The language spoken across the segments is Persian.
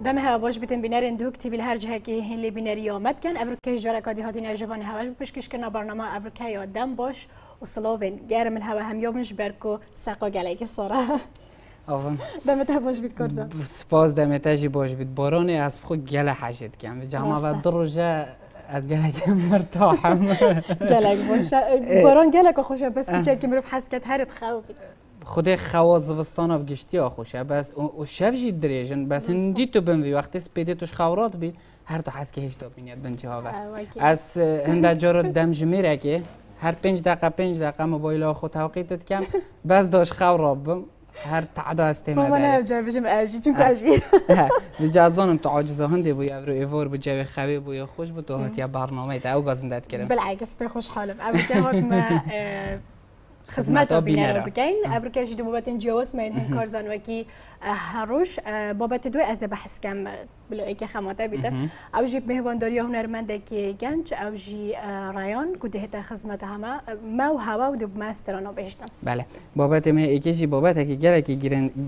دم هوا باش بیتن بینرین دو کتیبی هر جه که هنلی بینری آمد کن ابروکه جارکادی هاتی نجوان هواش بپشکش کن برنامه ابروکه یا دم باش و سلاوین گرم من هوا هم یومش برکو سقا گلیک سارا آفن دمت باش بیت کرزا سپاس دمتشی باش بیت بارانی از خود گله حشت کم جمع و دروجه از گلک مرتاحم گلک باشه باران گلک خوشه بس کوچه که میرفت حس کرد هرت خوفی خود خواص وستان اب گشتی آخوشه بس و شب جی دریجن بس ندی تو بموی وقتی سپیدی توش خورات بی هر تو حس که هیچ بینید بنچه ها از هنده جارو دم جمیره که هر 5 دقیقه موبایل خود توقیتت کم بس داشت خوراب بم هر تعدا استعمال داره. من جای بجم آجی چون آجی. لجازانم تو عاجزه هندی بوی ابرو ایوار بجای خوی بوی خوش بود تو هاتی برنامه تا او گازندت کردم. بالعکس به خوشحالم. ابروکه هات ما خدمت بینر بکن. ابروکه جدی بابت جواز من هن کارزان وکی هروش بابت دو از بحث کم بلایی که خماته بیده. اوجی مهوانداری هنرمنده که گنج اوجی رایان کده تا خدمت همه ما و هوا و دو ماسترانو بهشتن. بله. بابت ما ایکیشی بابت که گره که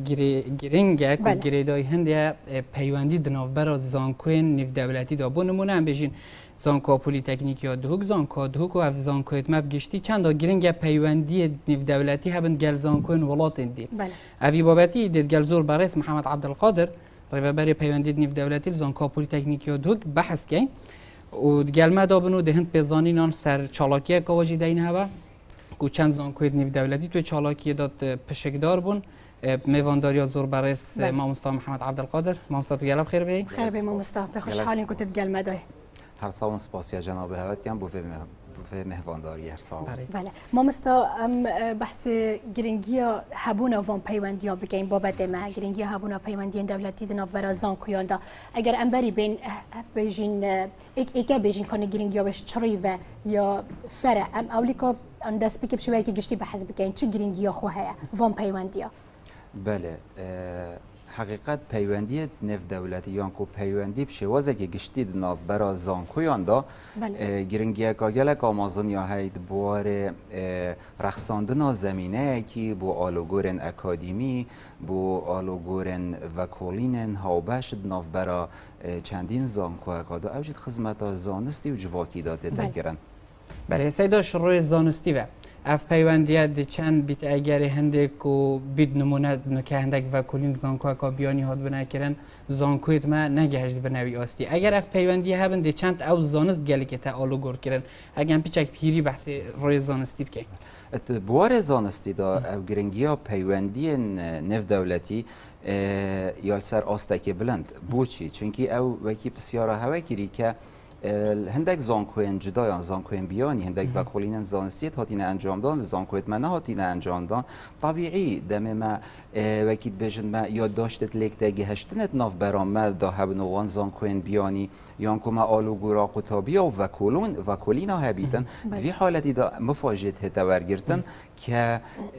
گرینگه که گریدای هندیا پیوندی دناو براز زانکوین نف دولتی دابون نمونه هم بجین زانکو پلیتکنیک یا دهوک زانکو دهوک و اف زانکو اتماب گشتی چند گرینگه پیوندی نف دولتی هبند گل زانکوین ولات اندی. بله. اوی بابتی دید گل زور برئیس محمد عبدالقادر رهبر پیوندی نف دولتی زانکو پلیتکنیک یا دهوک بحث کن و گل ما دابنو دهند پیزانینان سر چالاکیه کواجی دین هوا کو چند زانکوی نف دولتی تو چالاکی داد پشکدار بون میوانداری زور برئیس ماموستا محمد عبدالقادر ماموستا تو گلاب خیر بی خیر بی ماموستا بخوشحالین که تد گل مدای هر سال سپاسی جناب هوت کم بوفه مهوانداری هر سال. بله. مامستا بحث گرینگیا هبونا وان پیوندیا بگیم بابت ما گرینگیا هبونا پیوندی دولتی دناب برازدان کویاندا اگر انبری بین بیجین ایکا بیجین کنه گرینگیا بهش چری و یا فرع ام اولیکا اندست بکیب شوی که گشتی بحث بگیم چه گرینگیا خواه وان پیوندیا. بله. حقیقت پیوندی نف دولتی یا کو پیوندی بشوازه که گشتید ناف برا زانکویان دا گرنگی کاگلک آمازن یا هید بوار رخصاندن زمینه کی بو آلوگورن اکادمی بو آلوگورن وکولینن هاوبشد ناف برا چندین زانکو اکادا اوجد خدمت زانستی و جواکی داده تکرن. برای سیداش روی زانستی و اف پیوندیت دی چند بیت اگر هندک و بید نمونه نکه هندک و کلین زانکو که بیانی هات بنا کردن زانکویت ما نگهشت بنوی آستی اگر اف پیوندی هبن دی چند او زانست گلی که تا آلو گور کردن اگر پیچک پیری بحث روی زانستی بکی بوار زانستی دا او گرنگیا پیوندی نف دولتی یال سر آستک بلند بوچی چونکی او وکی بسیاره هوا کری که هندک زانکوین جدایان زانکوین بیانی هندک وکولین زانستیت هاتین انجام دان زانکویت من هاتین انجام دان طبیعی دم ما وکیت بجن ما یاد داشتت لیکت گهشتنت ناف برام ما دا هبنوان زانکوین بیانی یان کما آلو گورا قطابیا و وکولینا هبیتن في حالتی دا مفاجئت هتا ورگرتن که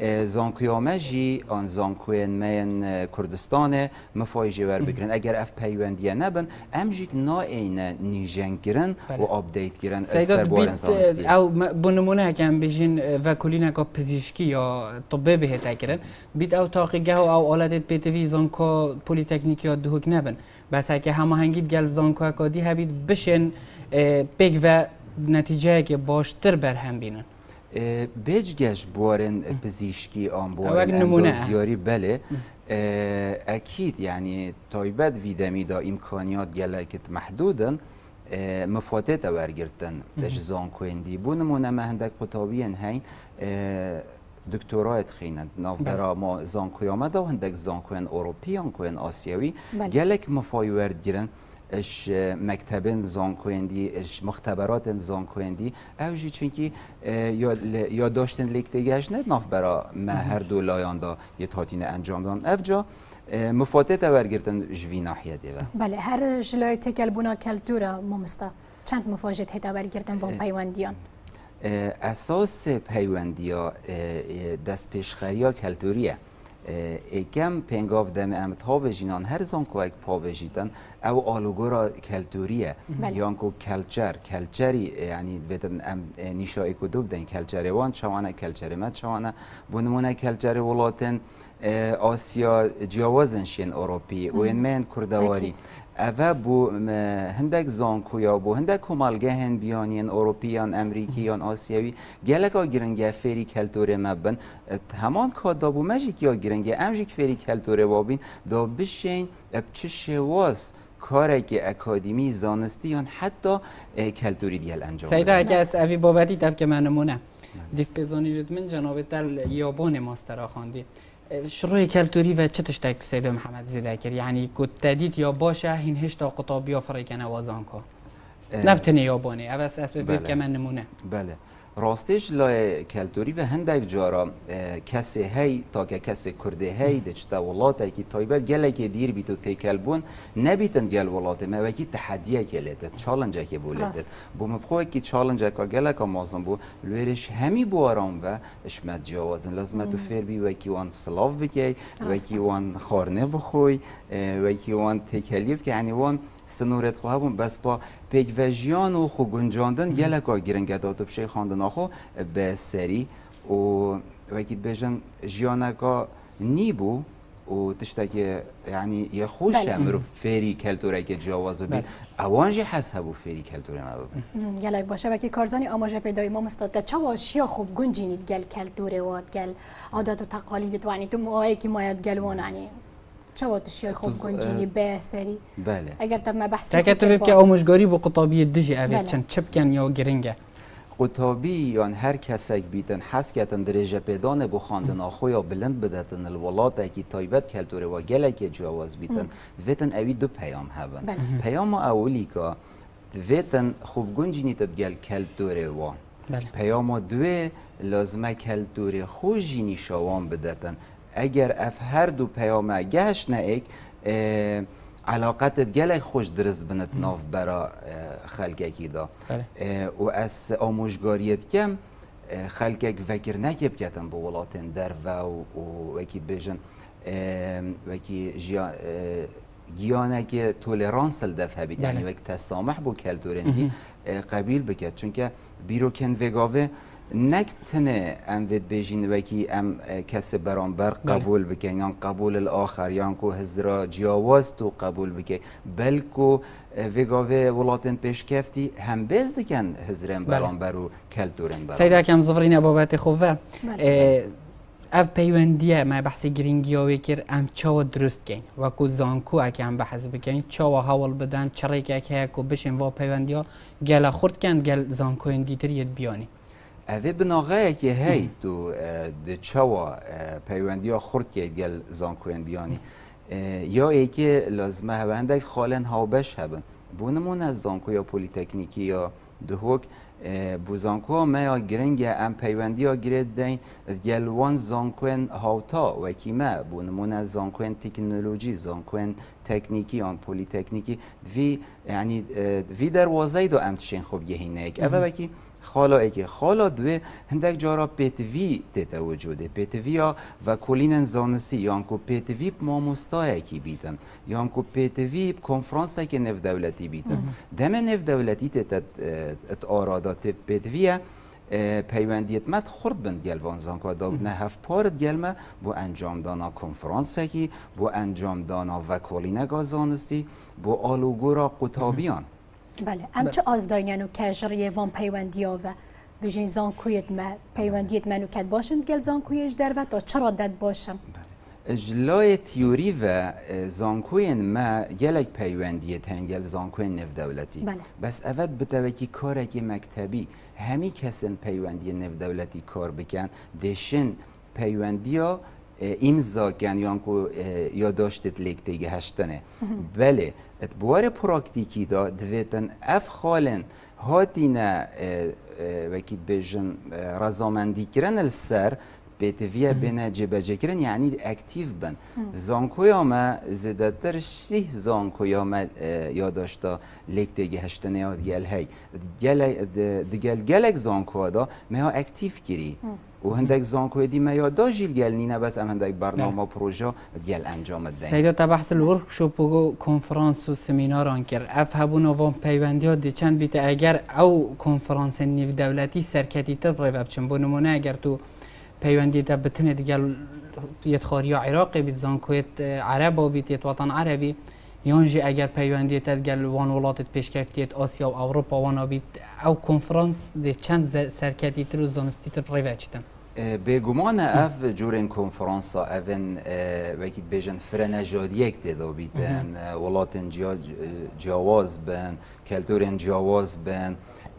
زانکویامجی آن زانکوین من کردستان مفاجئ ور بگیرن اگر اف پیوندیه نبن امجیک نا این نیجن گیرن و آپدیت گیرن سربارن زانستی او بنمونه کم بجین وکولینا کا پزشکی یا طبی بهت گیرن بیت او تاقیگه او آلت بیتوی زانکو پلیتکنیک یا دهوک نبن بس که همه هنگید گل زانکو اکادی هبید بشن بگ و نتیجه که باشتر بر هم بینن بجگش بوارن پزشکی آن بوارن اندازیاری بله اکید یعنی تایبت ویدمی دا امکانیات گلکت محدودن مفاتت ورگرتن دش زانکویندی بو نمونه مهندک قطابین هین دکترایت خیند ناف برا ما زانکوی آمده و هندک زانکوین اروپی زانکوین آسیوی گلک مفای ورد گیرن اش مکتبن زانکویندی اش مختبرات زانکویندی اوجی چونکی یا داشتن لیکتگیش نه ناف برا ما هر دو لایان دا یه تاتین انجام دادن افجا مفاتت ورگرتن جوی ناحیه دیوه بله هر جلوی تکل بونا کلتورا ممستا چند مفاجت هتا ورگرتن وان پیوندیان اساس پیوندیا دست پیشخریا کلتوریه کم پنگاف دم امت ها و جینان هر زان کو اک پا وجیدن او آلوگورا کلتوریه یان کو کلچری یعنی بدن ام نیشای کو دوب کلچری وان چوانه کلچری مت چوانه بونمونه کلچری ولاتن آسیا جوازن شین اروپی و این من کردواری اوه بو هندک زانکویا بو هندک کمالگهن بیانین اروپیان امریکیان آسیوی گلک آگیرنگه فری کلتوره مبن همان کادا بو مجیک یا گیرنگه امجیک فری کلتوره وابین دا بشین اب چه شواز کاری که اکادمی زانستیان حتی کلتوری دیال انجام سیده اگه از اوی بابتی تب که من نمونه دیف بزانید من جناب تل یابان ماسترا خواندی شروع کلتوری و چه تشتاق سید محمد زیده کرد یعنی کد تدید یا باشه این هشتا قطابی آفریقا نوازان که نبتنی یابانی اوست اسب بید که من نمونه بله راستش لای کلتوری و هندک جارا کسی هی تا که کسی کرده هی دچتا ولاته کی تایبت گله که دیر بیتو تیکلبون نبیتن گل ولاته ما وکی تحدیه کلیته چالنجه که بولته بو مبخوه کی چالنجه که گله که مازن بو لورش همی بو آرام و اشمت جوازن لازم تو فیر بی وکی وان سلاف بکی وکی وان خارنه بخوی وکی وان تیکلیب که یعنی وان سنورت خواهبون بس با پیک و جیان و خو گنجاندن گلک ها گیرنگه دادو بشه خواندن آخو به سری و وکید بیشن جیانکا نیبو و تشتاکی یعنی یه خوش امرو فری کلتوره که جواز ببین اوانجی حسابو فری کلتوره ما ببین گلک باشه وکی کارزانی آماجه پیدای ما مستاده چه واشیا خوب گنجینید گل کلتوره واد گل عادت و تقالیدت وانی تو موهایی که ماید گلوان عنی چه وقتشی خوب گنجینی به سری بله اگر تم بحث تاکه تو ببکی آموزگاری با قطابی دیجی اوید چند چپ کن یا گرینگه قطابی یا هر کسی بیتن حس کتن درجه پیدانه بو خواندن آخو یا بلند بدتن الولات اکی تایبت کلتوره و گله که جواز بیتن ویتن اوی دو پیام هبن پیام اولی که ویتن خوب گنجینی تدگل کلتوره و پیام دوی لازمه کلتوره خوشینی شوان بدتن اگر اف هر دو پیام گهش نه علاقتت گله خوش درست بنت ناف برا خلقکی دا و از آموزگاریت کم خلقک فکر نکب کتن به ولاتن در و وکی بیجن وکی گیانه که تولرانس الدفع بید یعنی وقت تسامح بو کلتورندی قبیل بکد چون که بیروکن وگاوه نکتنه ام وید بیجین وکی ام کس برانبر قبول بکن یا قبول الاخر یا کو هزرا جواز تو قبول بکن بلکو وگاوه ولاتن پیش کفتی هم بز دکن هزرن برانبر و کلتورن برانبر سیده کم زفرین بابت خوبه اف پیوندیه ما بحث گرینگیاوی کر ام چاو درست کن و کو زانکو اکه هم بحث بکن چاو حوال بدن چریک اکه کو بشین و پیوندیا گل خورد کن گل زانکو اندیتریت بیانی اوه بناغه که هی تو ده چاوا پیوندیا خورد که گل زانکوین بیانی یا ای که لازمه هندک خالن هاوبش هبن بونمون از زانکو یا پولیتکنیکی یا دهوک بو زانکو ما یا گرنگ ام پیوندیا گرید دین گلوان زانکوین هاوتا و کیمه بونمون از زانکوین تکنولوژی زانکوین تکنیکی آن پولیتکنیکی وی یعنی وی دروازه دو امتشین خوب گهینه ایک اوه وکی خالا اکی خالا دوی هندک جارا پیتوی تیتا وجوده پیتوی ها و کلین زانستی یا انکو پیتوی ماموستا اکی بیتن یا انکو پیتوی کنفرانس اکی نف دولتی بیتن دم نف دولتی تیتا ات آرادات پیتوی پیوندیت مد خورد بند گلوان زانکو دا نه هف پارد گلمه بو انجام دانا کنفرانس اکی بو انجام دانا و کلین زانستی بو آلوگورا قطابیان بله ام چه آزداینن و کجریه وان پیوندیا و بجین زانکویت ما پیوندیت منو کد باشن گل زانکویش در و تا چرا داد باشم اجلای تیوری و زانکوین ما گلک پیوندیت هنگل زانکوین نف دولتی بس اول بتوکی کاره که مکتبی همی کسن پیوندی نف دولتی کار بکن دشن پیوندیا امضا کن یا داشتت لیکتگی هشتنه بله اتبوار پراکتیکی دا دویتن اف خالن هاتینا وکید بیجن رزامندی کرن السر بیتویه بینه جبجه کرن یعنی اکتیو بن زانکویا ما زیدتر شیح زانکویا ما یاداشتا لیکتگی هشتنه یا دیگل هی دیگل گلک زانکویا دا ما اکتیو کری و هندک زانکوی دی ما یاد داشیل گل نینه بس ام هندک برنامه پروژه گل انجام دهیم. سیدا تا بحث الورکشوپ و کنفرانس و سمینار آنکر اف هبون وان پیوندی دی چند بیت اگر او کنفرانس نیو دولتی سرکتی تر رواب چن بونمونه اگر تو پیوندی تا بتنه دیگل یت خاریا عراقی بیت زانکویت عرب و بیت یت وطن عربی یانجی اگر پیوندی تدگل وان ولاتت پیشکفتیت آسیا و اروپا وانا بید او کنفرانس ده چند سرکتی تر و زانستی تر ریوه چتن بگمان اف جورن کنفرانس اون وکیت بیجن فرنجادیک تدا بیتن ولاتن جواز بن کلتورن جواز بن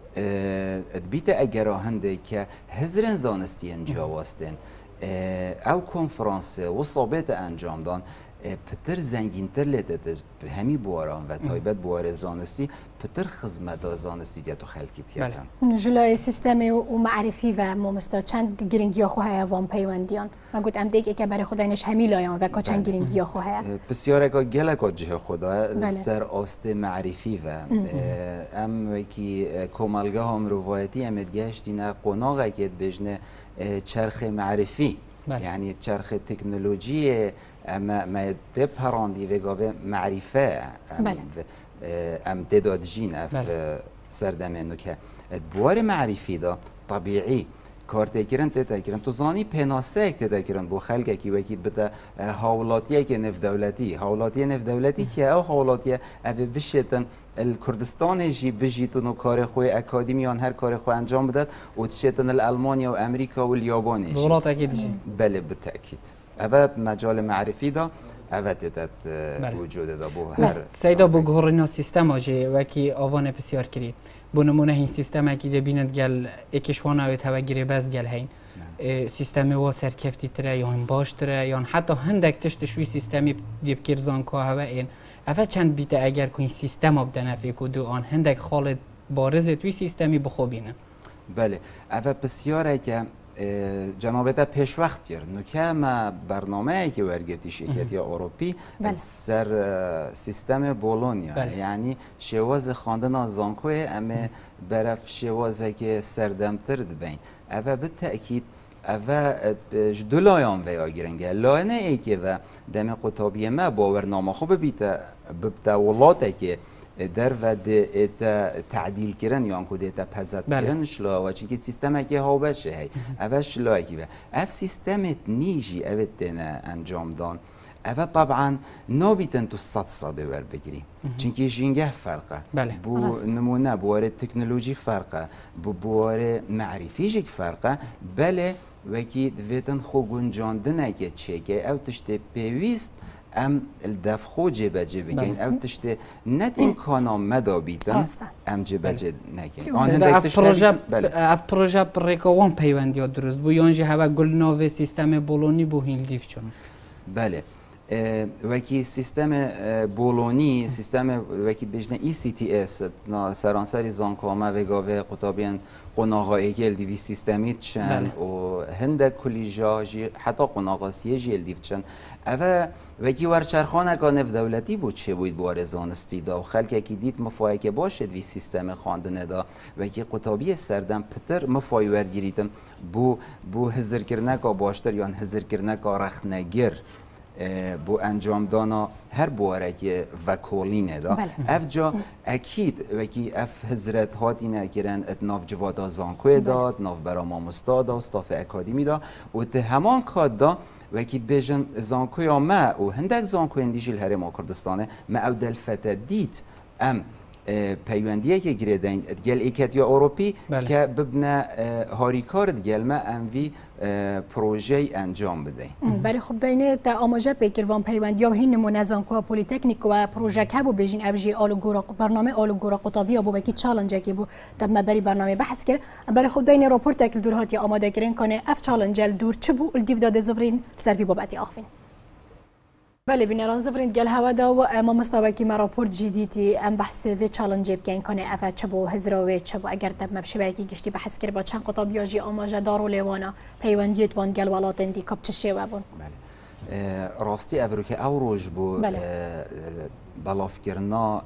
بیت اگر هنده که هزرن زانستین جوازتن او کنفرانس و صابت انجام دان پتر زنگین تر لیتت به همی بواران و تایبت بوار زانستی پتر خدمت زانستی تو خلقی تیاتن جلای سیستم و معرفی و ممستا چند گرینگی خواه وان پیوندیان من گفت ام دیگه که برای خداینش همی لایان و که چند گرینگی خواه بسیار که گله جه خدا سر آست معرفی و ام وکی کمالگاه هم روایتی ام گشتی نه قناغه که بجنه چرخ معرفی یعنی چرخ تکنولوژی ما دپراندی و گاوه معرفه ام داد جین اف سردمنو که بوار معرفی دا طبیعی کار تکرن تو زانی پناسک تکرن بو خلق کی وکی بده حولاتیه که نف دولتی که او حولاتیه او بشتن الکردستان جی بجیتون و کار خوی اکادمیان هر کار خوی انجام بدد و تشتن الالمانیا و امریکا و الیابان جی دولت اکیدی بله بالتاکید اول مجال معرفی دا اول داد وجود دا بو هر سیدا بو گهرنا سیستم آجی وکی آوان بسیار کری بو نمونه این سیستم اکی بیند گل اکشوان اوی توگیری بس گل هین سیستمی و سرکفتی تره یا باش تره یا حتی هندک تشتشوی سیستمی دیب کرزان که هوا این اول چند بیته اگر که این سیستم اب دنفی که دو آن هندک خالد بارز توی سیستمی بخوبینه بله اول بسیاره که جنابتا پیش وقت کرد نکه ما برنامه که ورگرتی شرکتی اروپی سر سیستم بولونیا یعنی شواز خواندن زانکوی اما برف شوازه که سردمتر دبین اول به تأکید اول جدولایان ویا گرنگه لانه ای که و دم قطابی ما باورنامه خوب ببتا ولاته که در و تعدیل کردن یا انکو دیتا پزد کردن شلا و چون که سیستم اگه ها بشه هی اول شلا اگه و اف سیستمت نیجی اول دینه انجام دان اول طبعا نابیتن تو صد ور بگیری چون که جینگه فرقه بو نمونه بواره تکنولوژی فرقه بواره معرفیجک فرقه بله وکی دویتن خو گنجاندن اگه چه او تشته پیویست ام الدف خو جبه بگین او تشته ند امکانا مدا بیتن ام جبه نگین اف پروژه پریکوان پیوند یاد درست بو یانجی هوا گل ناوه سیستم بولونی بو هیل دیف چون بله وکی سیستم بولونی سیستم وکی بجنه ECTS سرانسری زانکوامه و گاوه قطابیان قناغا ایگل دیوی سیستمیت چن و هنده کلی جاجی حتی قناغا سیجی دیو چن اوه وکی ورچرخانه که نف دولتی بود چه بود بوار زانستی دا و خلک که دید مفاهی که باشد وی سیستم خواندنه دا وکی قطابی سردم پتر مفاهی ورگیریدم بو هزر کرنه که باشتر یا هزر کرنه که رخنگر بو انجام دانا هر بواره که وکولینه دا اف جا اکید وکی اف حضرت هاتی نگیرن اتناف جوادا زانکوی داد ناف برا مامستا دا استاف اکادمی دا و ده همان کاد دا وکی بیجن زانکوی ما و هندک زانکوی اندیشیل هرم کردستانه ما او دلفت دید ام پیوندیه که گریدن گل ایکت یا اروپی که ببنه هاریکار گل ما اموی پروژه انجام بده برای خب داینه تا آماجه پیکر وان پیوندی و هین نمونه زانکو پلیتکنیک و پروژه که بو بیجین ابجی آلوگورا برنامه آلوگورا قطابی بو بکی چالنج که بو تب ما بری برنامه بحث کرد برای خب داینه راپورت اکل دور هاتی آماده کردن کنه اف چالنج دور چه بو الدیو داده زفرین سرفی بابتی آخفین بله بینران زفرین گل هوا دا و ما مستوى ما راپورت جدیدی ام بحث و چالنج بگین کنه افا چبو هزراوی چبو اگر دب مبشبه کی گشتی بحث کرد با چند قطابی آجی آماجه دارو لیوانا پیوندیت وان گل ولاتن دی کب چشه و بون بله راستی افرو که او روش بو بلاف کرنا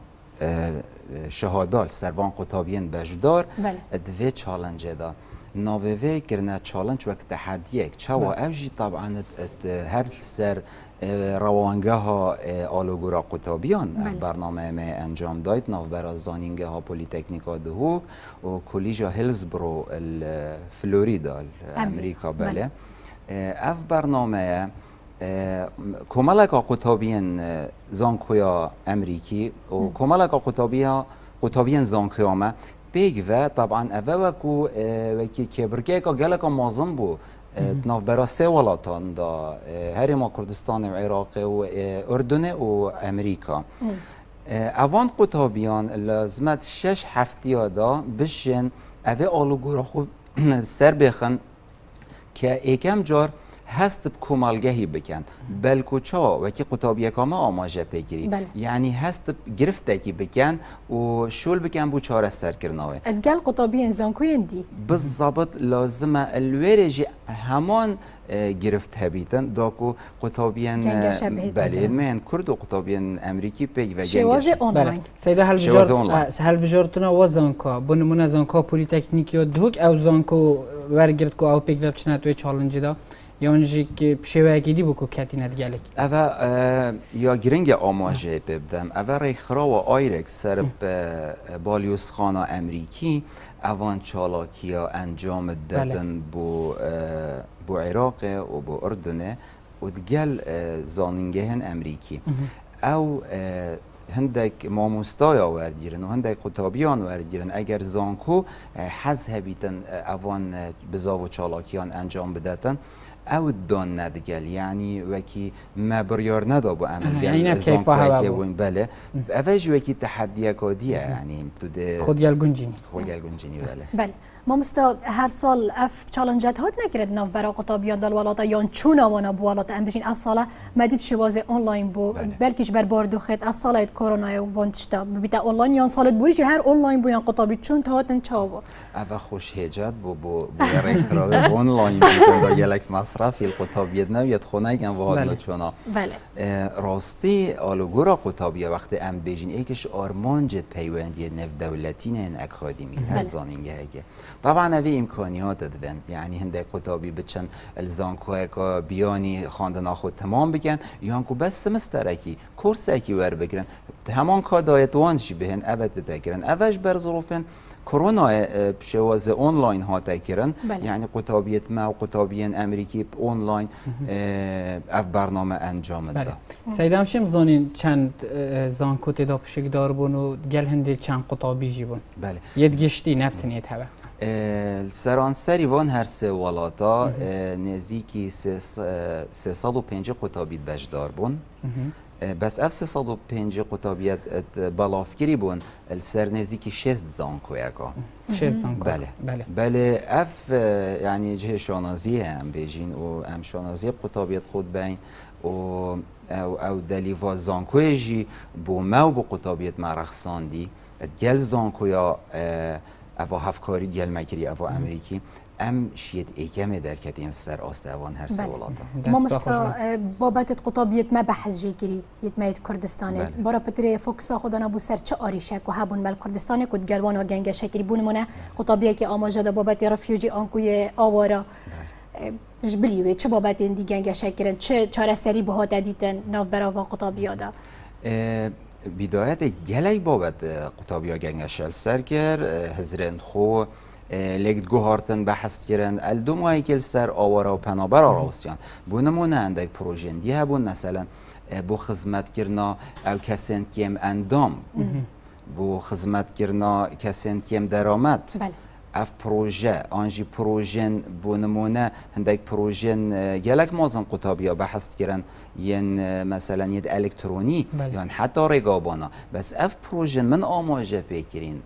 شهادال سروان قطابین بجدار دوی چالنج دا ناوی کرنا چالنج وقت تحدیه چوا اوجی طبعا هر سر روانگه ها آلوگورا قطابیان برنامه ما انجام داید ناو برازانینگه ها پولیتکنیکا دهوک و کلیجا هیلزبرو فلوریدا امریکا بله اف برنامه کمالک قطابین زانکویا امریکی و کمالک قطابین زانکویا ما بیگ و طبعا اوه وکی کبرگه که گلک مازن بو ناف برا سه ولاتان دا هرما کردستان و عراق و اردن و امریکا اوان قطابیان لازمت 6 هفته دا بشن اوه آلوگورا خود سر بخن که ایکم جار هست کمالگهی بکن بلکو چا وکی قطابیه کامه آماجه پیگیری یعنی هست گرفته کی بکن و شول بکن بو چاره سر کرناوه الگل قطابی انسان کوین دی بالضبط لازمه الویرجی همان گرفت هبیتن داکو قطابیان بله من کرد و قطابیان امریکی پیگ و شواز اونلاین سیده هل بجارتنا و زانکا بنمونه زانکا پولیتکنیک یا دوک او زانکو ورگرد کو او پیگ وبچنه توی چالنجی دا یا اونجی که شوه گیدی بکو کتی ندگلک اوه یا گرنگ آماجه ببدم اوه ریخرا و آیرک سر بالیوس خانا امریکی اوان چالاکیا انجام دادن بو عراق و بو اردنه و دگل زانینگهن امریکی او هندک ماموستایا وردگیرن و هندک قطابیان وردگیرن اگر زانکو حز هبیتن اوان بزاو چالاکیان انجام بدتن او دان ندگل یعنی وکی مبریار ندا با عمل یعنی زانکو که بله اوج وکی تحدیه کادیه یعنی خودگل گنجینی بله مامستا هر سال اف چالنجات هات نگرد ناف برا قطابیان دال والاتا یا چون آوانا بو والاتا ام بشین اف ساله مدید شواز آنلاین بو بلکیش بر باردو خد اف ساله کرونا و وانتشتا بیت آنلاین یا سالت بوریش هر آنلاین بو یا قطابی چون تهاتن چاو اوا خوش هجات بو رخراوی آنلاین بو یلک مصرفی القطابیت نویت خونه گم واد نچونا راستی آلوگورا قطابیه وقتی ام بشین ایکش آرمانجت پیوندی نف دولتی نه اکادمی هر زانینگه هگه طبعا اوی امکانیات دادن یعنی هنده قطابی بچن الزانکوه که بیانی خواندن خود تمام بگن یا که بس سمسترکی کورس اکی ور بگیرن همان که دایتوانشی بهن اوت تکرن اوش بر ظروفن کرونا شواز آنلاین ها تکرن یعنی قطابیت ما و قطابیان امریکی آنلاین اف برنامه انجام داد سیدم شم زانین چند زانکو تدا پشکدار بون و گل هنده چند قطابی جی بون بله ید گشتی نبتنید هوا سرانسری وان هر سه ولاتا نزدیکی 305 قطابیت بجدار بون بس اف 305 قطابیت بالافگیری بون السر نزدیکی 6 زانکو یکا 6 زانکو بله اف یعنی جه شانازی هم بیجین و هم شانازی قطابیت خود بین او دلیوا زانکوی جی بو مو بو قطابیت مرخصان دی گل زانکویا اوه هفکاری گل مکری اوه امریکی ام شید ایکمه در کتیم سر آستوان هر سوالاتا ما مستا بابت قطابیت ما بحث جیگیری یتماید کردستانه برا پتری فوکسا خودانا بو سر چه آریشک و هبون مل کردستانه کد گلوان و گنگ شکری بونمونه قطابیه که آماجه دا بابت رفیوجی آنکوی آوارا جبلیوه چه بابت این دی گنگ شکرن چه چاره سری بهات دیتن ناف براوان قطابیه دا بدایت گلی بابت قطابیا گنگشل سر کر هزرند خو لگت گوهارتن بحث کردن الدو مایکل سر آوارا و پنابر آراوسیان بونمونه اندک پروژندی هبون مثلا بو خدمت کرنا او کسند کیم اندام بو خدمت کرنا کسند کیم درآمد اف پروژه آنجی پروژن بونمونه هندک پروژن گلک مازن قطابیا بحث کردن ین مثلا ید الکترونی یعنی حتی رقابانا بس اف پروژن من آماجه پیکرین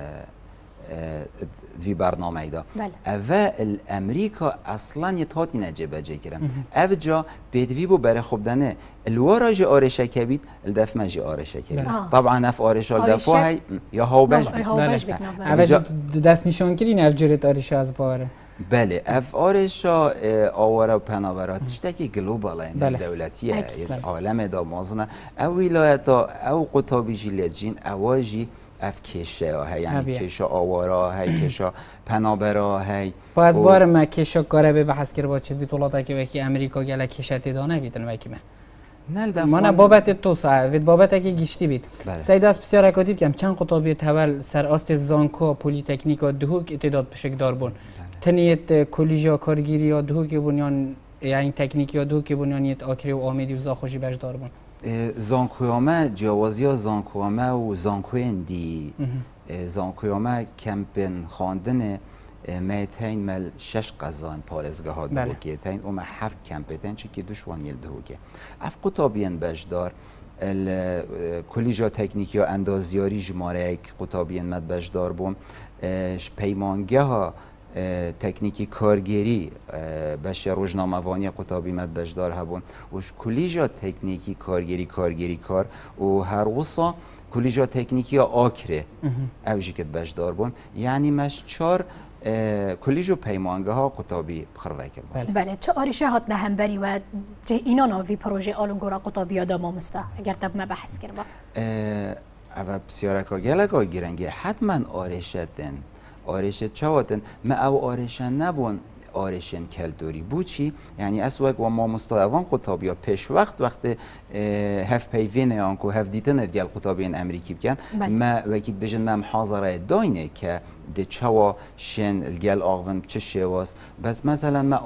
في برنامه دا اوه الامریکا اصلا یتهاتی نجبه جه کرن او جا بیدوی بو بره خوبدنه الوارا جه آرشه کبید الدف ما جه آرشه کبید طبعا اف آرشه الدفا هی یا هاوبش بید اوه دست نشان کرین اف جورت آرشه از باره بله اف آرشه آوارا و پناورات تشتاکی گلوبال این دولتیه عالم دا مازنه او ولایتا او قطابی جی لجین اواجی اف کشه های یعنی کشه آوارا های کشه پنابرا های باز بار ما کشه کاره به بحث کرد با چه دیتولاتا که وکی امریکا گله کشه تیدانه بیدن وکی من بابت تو ساعت بابت که گشتی بید سید از بسیار اکادیب کم چند قطابی تول سر است زانکو پولیتکنیک و دهوک اتداد پشک دار بون تنیت کلیجا کارگیری یا دهوک بنیان یعنی تکنیکی ها دو که بنیانیت آکری و آمیدی و زاخوشی بجدار بون زانکویامه جوازی زانکویامه و زانکویندی زانکویامه کمپین خواندن میتین مل 6 قزان پارزگاه ها دوکه تین و 7 کمپین چی که دوشوان یل دوکه اف قطابین بجدار کلیجا تکنیکی ها اندازیاری جماره یک قطابین مد بجدار بون پیمانگه ها تکنیکی کارگری بشه روزنامه‌وانی قطابی مد بجدار هبون و کلیجا تکنیکی کارگری کار و هر وصا کلیجا تکنیکی آکره اوجی که بجدار بون یعنی مش 4 کلیجو پیمانگه ها قطابی بخروای کرد. بله چه آریشه هات نهمبری و چه اینا ناوی پروژه آلوگورا قطابی آدم آمسته اگر تب ما بحث کرد. اول بسیارکا گلگا گیرنگه حتما آرشتن آرشت چواتن ما او آرشن نبون آرشن کلدوری بوچی یعنی اسوق و ما مستوان قطابیا پیش وقت هف پیوین آنکو هف دیدن دیال قطابین امریکی بکن ما وکیل بجن ما محاضره داینه که ده چوا شن الگل آغون چه شواس بس مثلا ما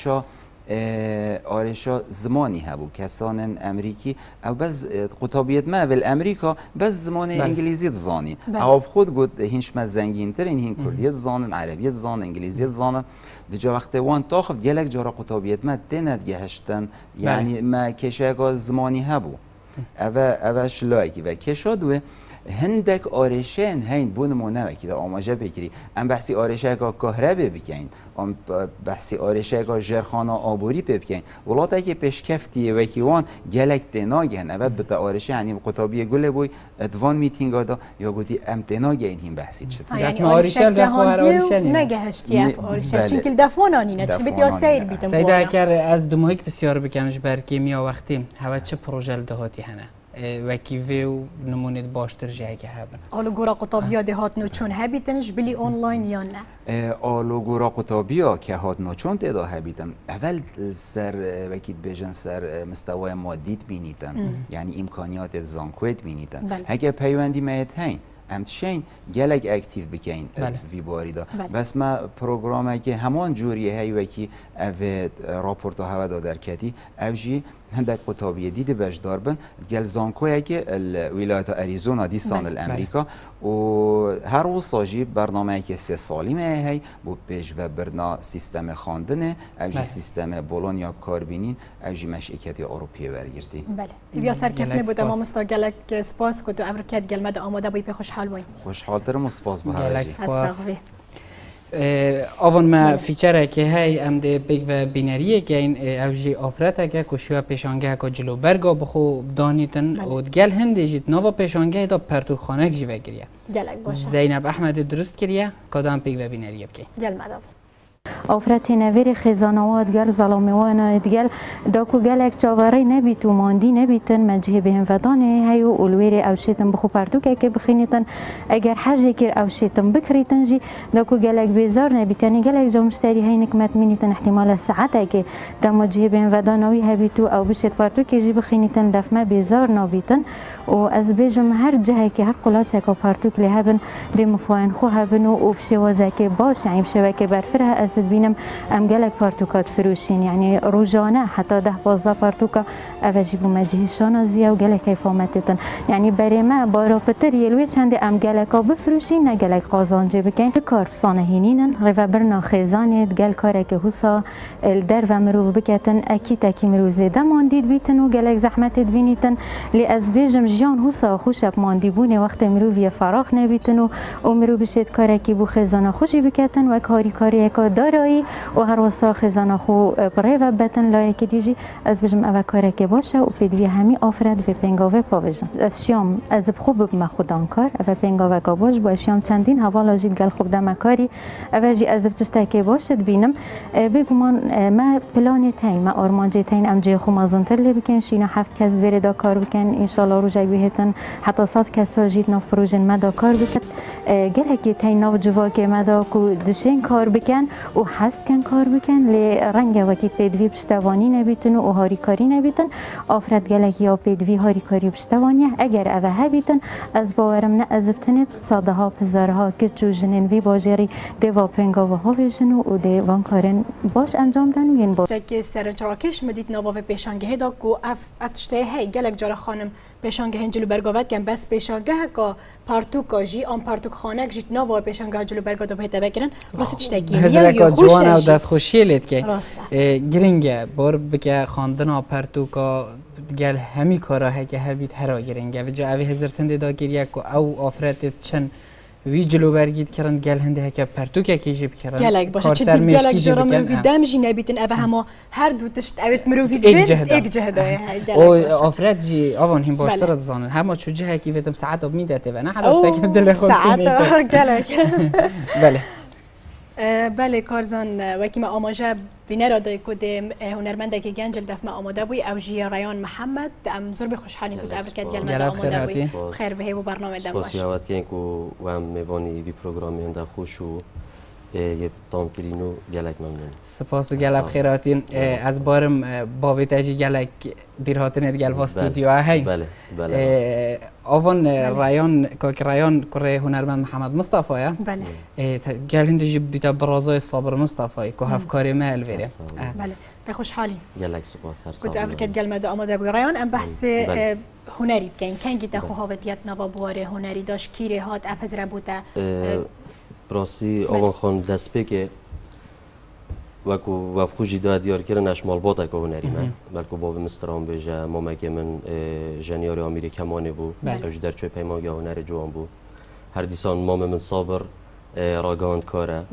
آرشا زمانی هبو کسان امریکی او بس قطابیت ما ول امریکا بس زمان انگلیزی زانین او خود گفت هینش ما زنگین ترین هین کردیت زانن عربیت زان انگلیزیت زانن به جا وقت وان تاخت گلک جارا قطابیت ما دند گهشتن یعنی ما کشاگا زمانی هبو او شلایکی و کشادوه هندک آرشن هین بونمونه وکی دا آماجه بگیری ام بحثی آرشه که کهربه بکن ام بحثی آرشه که جرخانه آبوری بکن ولات اگه پیشکفتیه وکی وان گلک دناگه نوید بتا آرشه یعنی قطابی گله بوی ادوان میتینگ آدا یا گوتی ام دناگه این بحثی چه یعنی آرشه جهاندی نگهشتی اف آرشه چون کل دفونانی نه چی بتیا سیر بیتم سید اگر از دماغی بسیار بکنمش بر کیمیا وقتی هوا چه پروژه دهاتی هنه وکی و نمونه باشتر جایی که هبن آلوگورا قطابیا ده هات نوچون هبیتنش بلی آنلاین یا نه آلوگورا قطابیا که هات نوچون تدا هبیتن اول سر وکی بجن سر مستوای مادیت بینیتن یعنی امکانیات زانکویت بینیتن اگه پیوندی میت هین امتشین گلک اکتیو بکین وی باریدا بس ما پروگرام که همان جوریه هی وکی او راپورت هوا دادر کتی اوجی هندک قطابیه دیده بجدار بن گل زانکوی که ولایت آریزونا دیسان الامریکا و هر وصاجی برنامه که 3 سالی مه هی بو پیش و برنا سیستم خواندنه اوجی سیستم بولونیا کاربینین اوجی مشیکتی اروپیه ورگرتی بله یا سرکفنه بود اما مستقلک سپاس کد و امریکت گلمد آماده بوی به خوشحال بوی خوشحالترم سپاس به هر آوان ما فیچره که هی ام ده بیگ و بینریه که این اوجی آفرته که کشیو پیشانگه که جلو برگا بخو دانیتن و گل هنده جید نوا پیشانگه دا پرتوخانه جیوه گریه زینب احمد درست کریه کدام بیگ و بینریه بکی گل مدام آفرت نویر خزانوات گل ظلاموان گل داکو گلک چاوری نبیت و ماندی نبیتن مجه بهم ودانه هیو اولویر اوشیتن بخو پرتوکه که بخینیتن اگر حاجه کر اوشیتن بکریتن جی داکو گلک بیزار نبیت یعنی گلک جا مشتری هی نکمت مینیتن احتمال ساعته که دم مجه بهم ودانوی هبیتو او بشت پرتوکه جی بخینیتن دفمه بیزار نبیتن و از بیجم هر جهه که هر قلاچه که پرتوک لهبن دمفوان خو هبن و بشوازه که باش یعنی بشوکه برفره از بینم ام گلک پارتوکات فروشین یعنی روزانه حتی 10-12 پارتوکا اوجی بو مجهشان زیه و گلک ایفامتتن یعنی برای ما باراپتر یلوی چند ام گلکا بفروشین نه گلک قازانجه بکن کار سانهینینن رو برنا خزانید گل کاره که حسا در و مرو بکتن اکی مرو زیده ماندید بیتن و گلک زحمت بینیتن لی از بیجم جان حسا خوشب ماندی بونه وقت مرو وی فراخ نبیتن و مرو بشید کاره که بو خزانه خوشی بکتن و کاری که دارایی و هر وسا خزانه خو برای و بتن لایک دیجی از بجم او کاره که باشه و پیدوی همی آفرد و پنگاوه پاوژن از شام از خوب ما خودان کار و پنگاوه کا باش با شام چندین حوالا جید گل خوب دم کاری اوجی از بتشته که باشد بینم بگمان ما پلان تاین ما آرمانجی تاین ام جی خو مازنتر لی بکن شینا 7 کس ویره دا کار بکن ان شاء الله روزی بهتن حتی 100 کس جید نو پروژه ما دا کار بکن گله که تاین نو جوا که ما دا کو دشین کار بکن و حست کن کار بکن لی رنگ وکی پیدوی پشتوانی نبیتن و هاریکاری نبیتن آفرد گلک یا پیدوی هاریکاری پشتوانی اگر اوه هبیتن از باورم نه از بتنه صاده ها پزارها کچو جنین وی باجری دیوا پنگا و ها ویژنو و دیوان کارن باش انجام دن و ین باش که سرنجراکش مدید نواب پیشانگه دا کو افتشته هی گلک جارا خانم پیشانگه جلو برگاوت کن بس پیشانگه که پارتوکا جی آن پارتوک خانه جیت نواب پیشانگه جلو برگاوت بهت بکرن واسه تشتگی هزار جوان او دست خوشی لید که راسته گرینگه بار بگه خواندن پارتوکا گل همی کارا هی که هبید هر گرینگه و جا اوی هزار تنده دا گریه که او آفرت چند وی جلو برگید کردن گل هنده که پرتوکه کی جیب کردن گلک باشه چه گلک جرا مروی دمجی نبیتن اوه همه هر دو تشت اوت مروی یک جهده او آفرد جی آوان هم باشتر زانن همه چو جه کی ویتم ساعت آب میدهته و نه حداش تکم دل خود ساعت گلک بله بله کارزان وکی ما آماجه بینر دای کدیم هنرمنده که گنجل دفع ما آماده بوی او جی ریان محمد ام زور بخوشحالی کد اول کد گل مده آماده بوی خیر بهی و برنامه دم باش سپاسیاوت که اینکو و هم میوانی وی پروگرامی هنده خوش و یه تام کرینو گلک ممنون سپاس گلب خیراتی از بارم بابی تاجی گلک بیرهاتن گل و استودیو هی بله بله آوان ریان که ریان کره هنرمند محمد مصطفی بله گل هنده جی بیتا برازای صابر مصطفی که هفکاری مال ویره بله بخوشحالی گلک سپاس هر سال کد اول کد گل مده آماده بوی ریان ام بحث هنری بکن کنگی دخو هاوتیت نوا بواره هنری داشت کیره هات افز ربوته براستی آوان خان دست که وکو خوشی داد دیار کردن اشمال باتا که هنری من بلکه باب مسترام بیجه ماما که من جنیار آمیری کمانه بو اوج در چوی پیمانگی هنر جوان بو هر دیسان مام من صابر راگاند کاره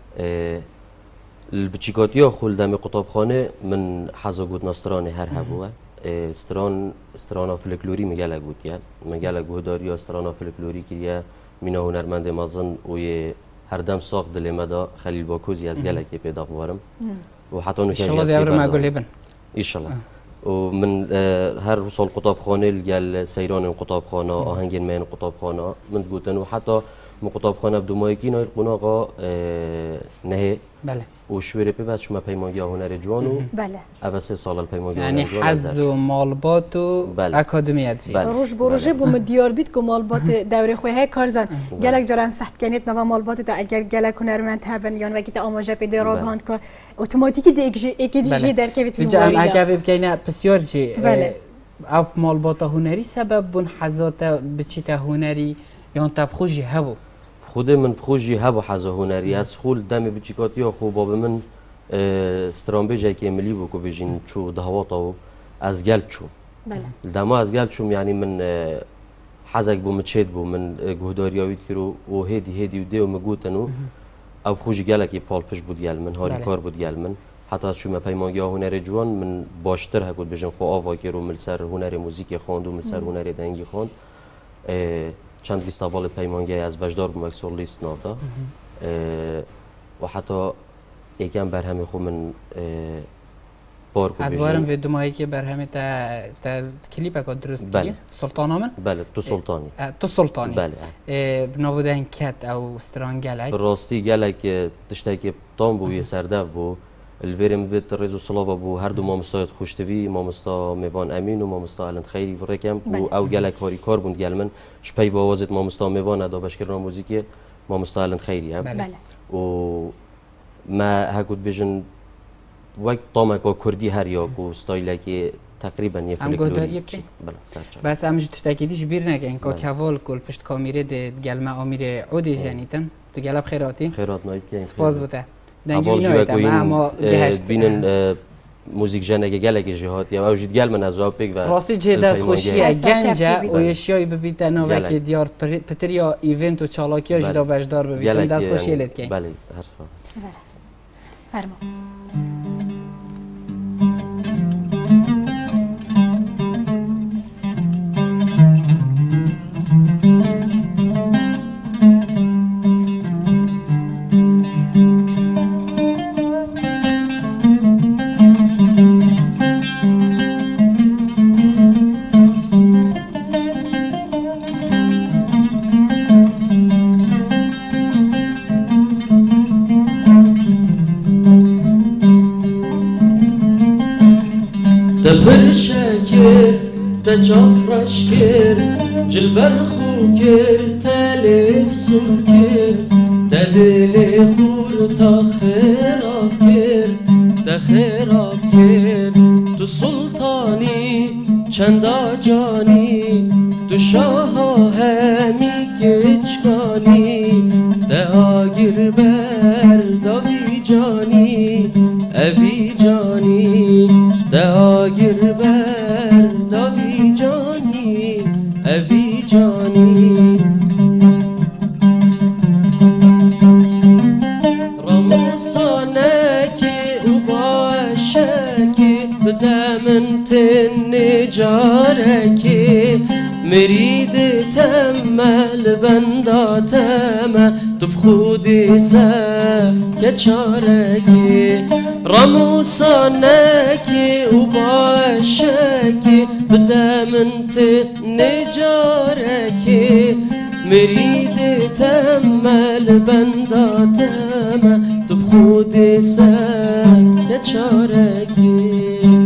البچیکاتی ها خول دم قطابخانه من حزا گود نسترانه هر هبوه استران فلکلوری مگله گود یا مگله گوداری استران فلکلوری که یه مینا هنرمند مازن و هر دم ساق دل مدا خلیل باکوزی از گله که پیدا بوارم و حتی اونو که جلسه برنامه ایشالله و من هر وصل قطابخانه لگل سیران قطابخانه آهنگین من قطابخانه من گوتن و حتی من قطابخانه بدو مایکی نایل قناقا نه بله و شویره پیوست شما پیمانگی هنر جوانو بله اول 3 سال پیمانگی یعنی حز و مالبات و اکادمیت روش بروژه بوم دیار بیت که مالبات دوره خواه کارزن گلک جرام سخت کنید نوا مالبات تا اگر گلک هنرمند هفن یا وقتی آماجه پیدا راگاند کار اتوماتیکی دیگه در که بیت جام اگه بکنه بسیار چی اف مالبات هنری سبب بون حزات بچیت هنری یا تبخوجی هبو خود من بخوجی هبو حزا هنری از خول دم بچیکاتی ها خوب باب من استرامبه جای که ملی بو که بجین چو دهواتا و از گل چو دما از گل چوم یعنی من حزک بو مچید بو من گهداری آوید کرو و هیدی و دیو مگوتنو او خوجی گله که پالپش بود گل من هاری کار بود گل من حتی از شما پیمانگی هنر جوان من باشتر هکود بجن خو آوا کرو ملسر هنر موزیک خواند و ملسر هنر دنگی خواند چند فستیوال پیمانگی از بجدار بوم اکسور لیست نافتا و حتی یکم برهمی خو من بار کو از بارم ویدیو مایی که برهمی تا کلیپ اکاد درست بله. سلطان من بله تو سلطانی تو سلطانی بله بنابودن کت او استران گلک راستی گلک تشتی که تام بو یه سردف بو الویرم بیت رزو سلاوا بو هر دو مامستایت خوشتوی مامستا میوان امین و مامستا علند خیری ورکم بو او گلک هاری کار بوند گل من شپی و آوازت مامستا میوان ادا بشکرنا موزیکی مامستا علند خیری هم و ما هکود بیشن وقت طامه که کردی هر یا کو استایل که تقریبا یه فلکلوری بس همش تشتکیدیش بیر نگه که کوال کل پشت کامیره ده گلمه آمیر عودی جنیتن تو گلب خیراتی خیرات نایت که سپاس بوده اول جوی بینن موزیک جنگه گلک جهات یا اوجد گل من از آب و راستی جه دست خوشیه گنجه و یشیایی ببیتن نوک دیار پتریا ایونت و چالاکی ها جدا بجدار ببیتن دست خوشیه لید که بله هر سال فرما جافرش کرد جلبر خو کرد تلف سون کرد تدل خور تا خراب کرد تا خراب کرد تو سلطانی چندا جانی تو شاه همی کچکانی تا آگر بر داوی جانی اوی جانی تا آگر بر داوی جانی اوی جانی بدمن تنجاركي مريد تمل بنداتما تبخودي سكتشاركي رموسانكي وباشكي بدمن تنجاركي مريد تمل بنداتما تبخودي سكتشاركي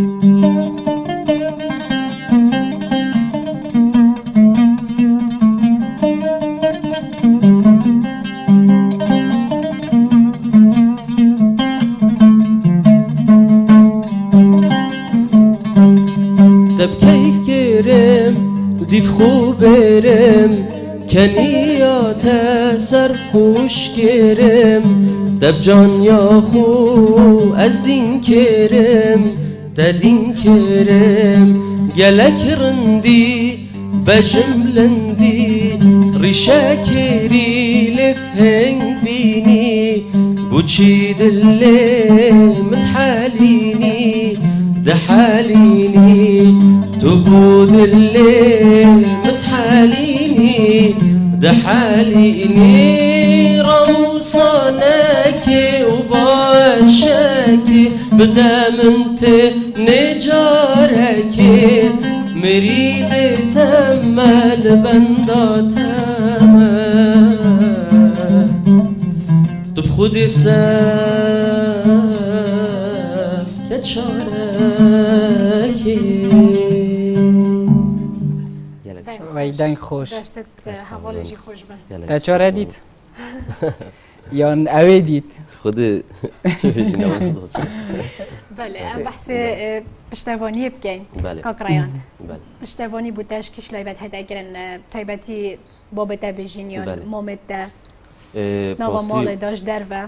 تبكيف كرم ديف خو برم کنیا تسر خوش کرم دب جان یا خو از دین کرم ددین کرم گلک رندی بجملندی ریشه کری لفهنگ دینی بوچی دلی متحالینی دحاليني تبود الليل متحاليني دحاليني روصانك وباشك بدمنت نجارك مريد تمل بنداتما تبخد الساب كتشاركي ویدنگ خوش دستت حوالجی خوش بند تا چاره دید؟ یا اوه دید؟ خود چه فیجی نمید بله ام بحث پشتوانی بگین بله کاکرایان بله پشتوانی بودش کش لایبت هده اگرن تایبتی بابتا بجین یا بله. مامت ده نوا مال داش در و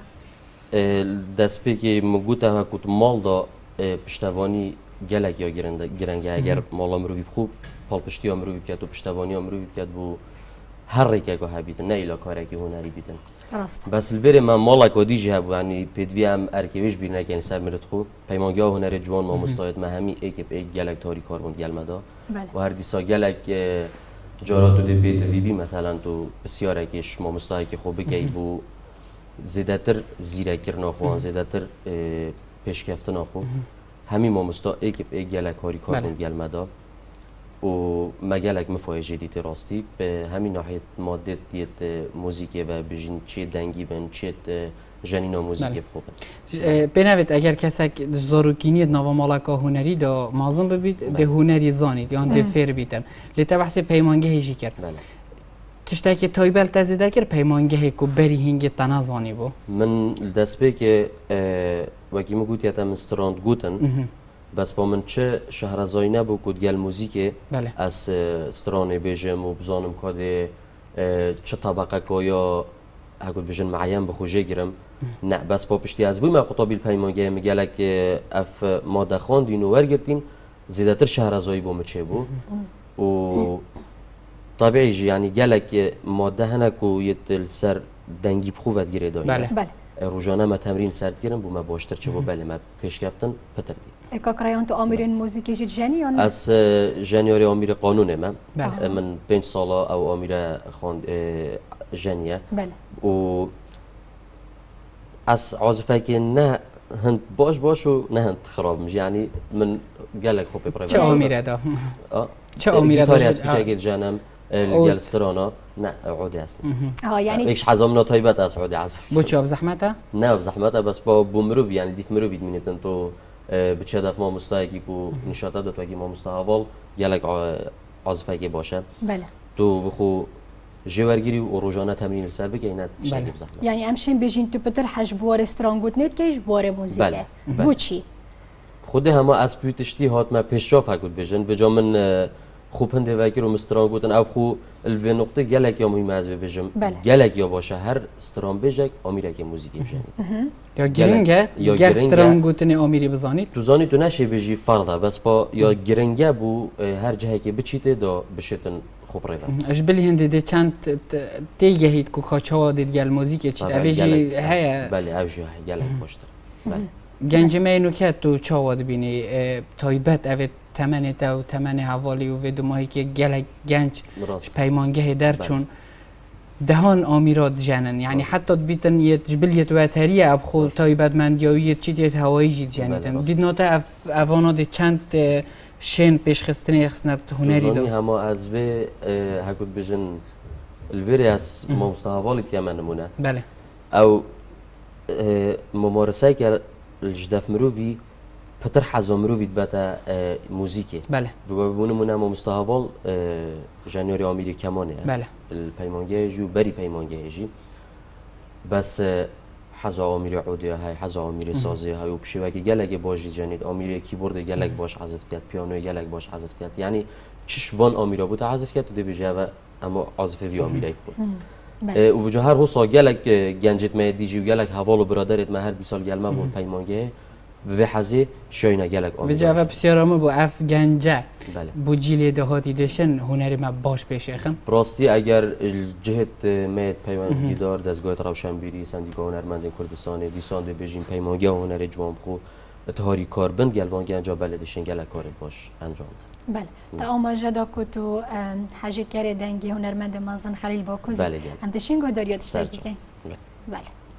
دست که مگوته ها کت مال دا پشتوانی گلک یا گرنگه اگر مالا مروی خوب پال پشتی ها مروی بکد و پشتوانی ها مروی بکد بو هر ریکه که ها بیدن نه ایلا کاره که هنری بیدن راست بس البره من مالا که دیجی ها بو یعنی پیدوی هم ارکیوش بیرنه که سر مرد خو پیمانگی ها هنر جوان ما مستاید مهمی ایک به ایک گلک تاری کاربند گلمدا بله و هر دیسا گلک جاراتو ده بیت ویبی مثلا تو بسیاره کش ما مستاید که خوب بکی بو زیادتر زیرکر ناخوان زیادتر پیشکفته ناخو همین ما مستا ایک گلک هاری کاربند گلمدا و مگلک مفایجه دیت راستی به همین ناحیه ماده دیت موزیکی و بجین چه دنگی بن چه جنینا موزیکی بخوبن بنوید اگر کسی زاروکینی نوا مالکا هنری دا مازن ببید ده هنری زانید یا ده فیر بیتن لیتا بحث پیمانگه هیچی کرد تشتاکی تایبل تزیده کرد پیمانگه کو بری هنگی تنازانی بو من دست به که وکی مگوت یادم استراند گوتن بس با من چه شهرزایی نبود کد گل موزیک از استرانه بیجم و بزانم کده چه طبقه که یا هکود بیجن معین بخوجه گیرم نه بس با پشتی از بوی ما قطابیل پیمانگه میگه که اف ماده خواندین و ورگرتین زیادتر شهرزایی با مچه بو و طبیعی جی یعنی گلک ماده هنکو یه سر دنگی بخوبت گیره دایی بله روزانه ما تمرین سرد گیرم بو ما باشتر چه بو بله ما پیش گفتن پتر دی کاکرایان تو آمیرین موزیکی جد جنی یا نه؟ از جنیاری آمیر قانونه من من 5 ساله او آمیر خواند جنیه و از عازفه که نه هند باش و نه هند خراب میشه یعنی من گلک خوب برای چه آمیره دا؟ چه آمیره دا؟ از پیچه گید جنم الگل سترانا نه عودی است یعنی ایش حزام طیبت از عودی عزف بو چه بزحمته؟ نه بزحمته بس با بومروی یعنی دیف مروی می‌نیتن تو بچه دفع ما مستعکی کو نشاطه داد و کی ما مستعوال گلک عازفه که باشه بله تو بخو جوارگیری و روزانه تمرین سر بگینه شکل بزحمت یعنی امشین بجین تو پتر حج بوار استرانگوت نت کهش بوار موزیکه بو چی خود همه از پیوتشتی هات ما پیشرا فکر بجن بجا من خوب هنده وکی رو مسترانگوتن او خو الوی نقطه گلک یا مهم از بجم گلک یا باشه هر استران بجک آمیره که موزیکی بجنید یا گرنگه یا استرانگوتن آمیری بزنید تو زانی تو نشه بجی فرضه بس با یا گرنگه بو هر جهه که بچیته دا بشتن خوب روان اش بلی هنده ده چند تیگه هید که کاچه دید گل موزیک چید اویجی هیا بله اویجی گلک باشتر بله گنج مینو که تو چاواد بینی تایبت اوید تمنه تا و تمنه حوالی و دو ماهی که گلک گنج پیمانگه در چون دهان آمیرات جنن یعنی حتی بیتن یه جبلیت واتریه اب خود تایبت مندیاوی چیت هوایی جید جنیدن دید ناتا اواناد چند شین پیش خستنی خسنت هنری دو همه از به هکود بجن الویری از ما مستحوالی که من نمونه بله او ممارسه که الجدف مروفی پتر حزا مروفی بتا موزیکه بله بگونه ما مستحوال جانیوری آمیری کمانه بله الپیمانگه جو بری پیمانگه جی بس حزا آمیری عودیه های حزا آمیری سازی های و بشیوه که گلک باش جانید آمیری کیبورد گلک باش حذف کرد پیانو گلک باش حذف کرد یعنی چشوان آمیرا بود حذف کرد تو دی بجه و اما عازف وی آمیری بود و وجه هر حسا گلک گنجت ما دیجی و گلک حوالو برادرت ما هر دی سال گلمه بود پیمانگه و حزی شاینه گلک آمیری بجه و بسیارامه با اف گنجه بو جیلی دهاتی دشن هنری ما باش پیشه خم براستی اگر جهت مید پیمانگی دار دستگاه روشنبیری سندیکا هنرمند کردستان دیسان ده بجیم پیمانگی هنری جوام خو اتحاری کاربن گلوان گنجا بلدشن گلک کار باش انجام ده بله تا آماجه دا که تو حاجی کار دنگی هنرمند مازن خلیل باکوزی بله هم دشین گو داریاتش تشترکی کن بله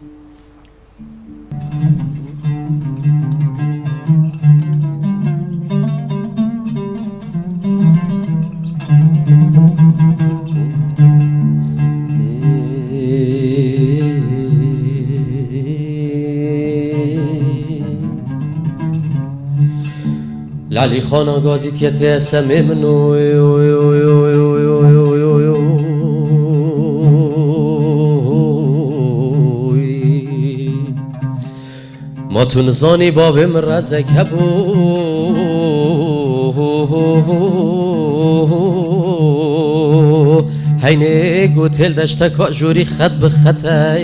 لعلی خان آگازید که تسمه منو ما تو نزانی بابم رزک هبو هینه گوتل دشتا که جوری خط به خطا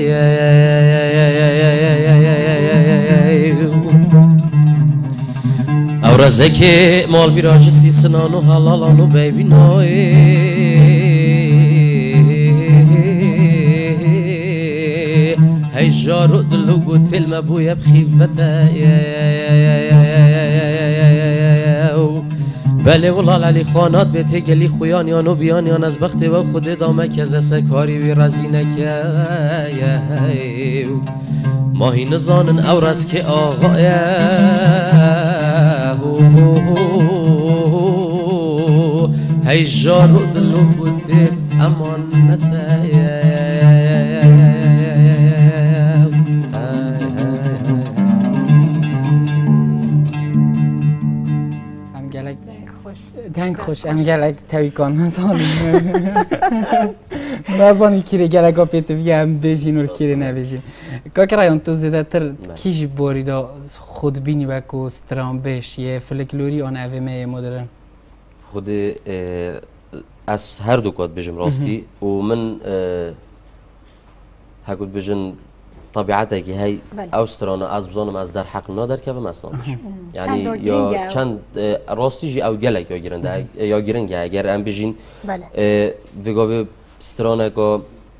او رزک مال بیراج سی سنانو حلالانو ببینای هی جارو دلو گوتل مبوی بخیبتا بله والله علی خانات بیته گلی خویانیان و بیانیان از بخت و خود دامه که زسه کاری وی رزی نکه ماهی نزانن او رز که آقای هی جارو دلو گوتل امانته دنگ خوش ام گلک تویکان نزانی کیره گلک ها پیتوی هم بجین و کیره نبجین که کرایان تو زیده تر کیش باری دا خودبینی وکو سترامبش یه فلکلوری آن اوه مدرن خود از هر دو کات بجم راستی و من هکود بجن طبیعته که هی اوسترانا از بزانم از در حق نادر که به مسنا بشم یعنی یا چند راستی جی او گلک یا گیرنده یا گیرنگه اگر ام بجین وگاوی سترانا که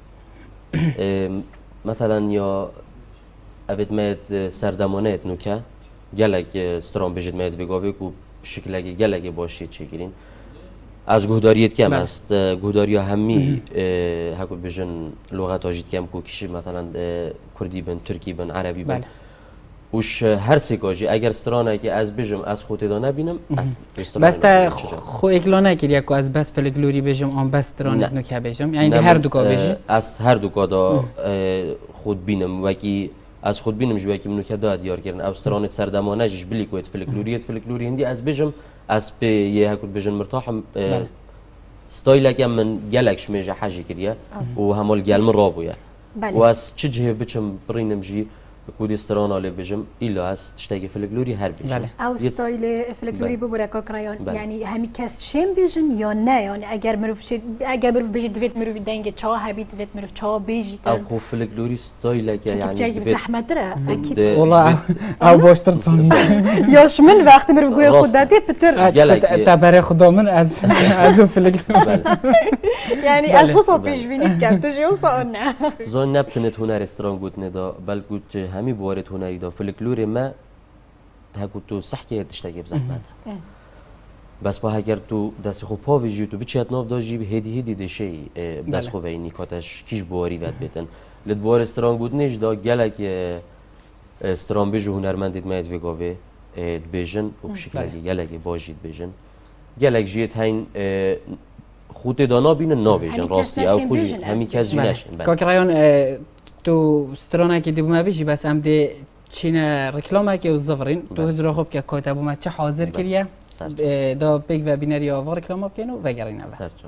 مثلا یا اوید مید سردمانه نوکه گلک ستران بجید مید وگاوی که شکلگی گلک باشی چه گیرین از گهداریت کم است گهداری همی هکو بجن لغت آجید کم کو کشی مثلا کردی بن ترکی بن عربی بن وش هر سکاجی اگر سترانه که از بجم از خود دا نبینم بس تا خو اکلانه کلیه که از بس فلگلوری بجم آن بس سترانه نکه بجم یعنی هر دو کا بجی از هر دو کا دا خود بینم وکی از خود بینم جوی که منو که داد دیار کردن اوستران سردمانه جش بلی کویت فلکلوری هندی از بجم از به یه هکود بجن مرتاحم ستایل که من گلکش میشه حاجی کریه و همال گل من رابویه و از چه جه بچم برینم جی کودی استران آله بجم ایلا از تشتاقی فلکلوری هر بیشتر. او ستایل فلکلوری ببره کاکرایان یعنی همی کس شیم بیشن یا نه یعنی اگر مروف بیشت دوید مروف دنگ چا هبیت دوید مروف چا بیشت. او خو فلکلوری ستایل که یعنی. چه جایی زحمت داره اکید. والله او باشتر تصونی. یاش من وقتی مروف گوی خود داده بتر. تبر خدا من از فلکلوری. یعنی از خو صافیش بینید که تو چیو سان. زن نبتنت هنر رستوران گوت ندا بل گوت همی بوارد هنری دا فلکلوری ما تاکو تو صحکی تشتاقی بزحمت. بس با اگر تو دست خوب پاویجی تو بچیت ناف داشتی هدی دشی دست خوب اینی کاتش کیش بواری ود بیتن. لد بوار رستوران گوت نیش دا گله که رستوران بیجو هنرمندید میاد ویگاوی بیجن و بشکلی گله که باجید بیجن. گله جیت هین خود دانا بین نابیجن راستی او خوشی همی کس جنش. کاکرایان تو استرانه که دیوم بیشی بس هم دی چین رکلامه که وزفرین تو هزار خوب که کاتبو ما چه حاضر کریه دا بیگ و بینری آوار رکلام بکنو و گرینه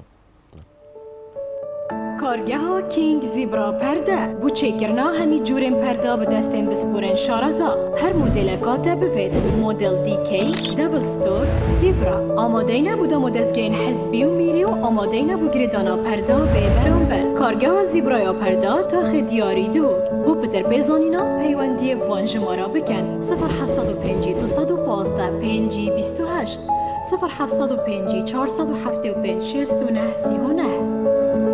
کارگه ها کینگ زیبرا پرده بو چکرنا همی جورن پرده به دستن بسپورن شارزا هر مدل کاته بفید مدل دی کی دبل ستور زیبرا آماده نبوده مدزگین حزبی و میری و آماده نبو گریدانا پرده به برانبر کارگه ها زیبرا یا پرده تا خدیاری دوگ بو پتر بیزانینا پیوندی وان جمارا بکن 0705 215 5 28 0705 475 69 39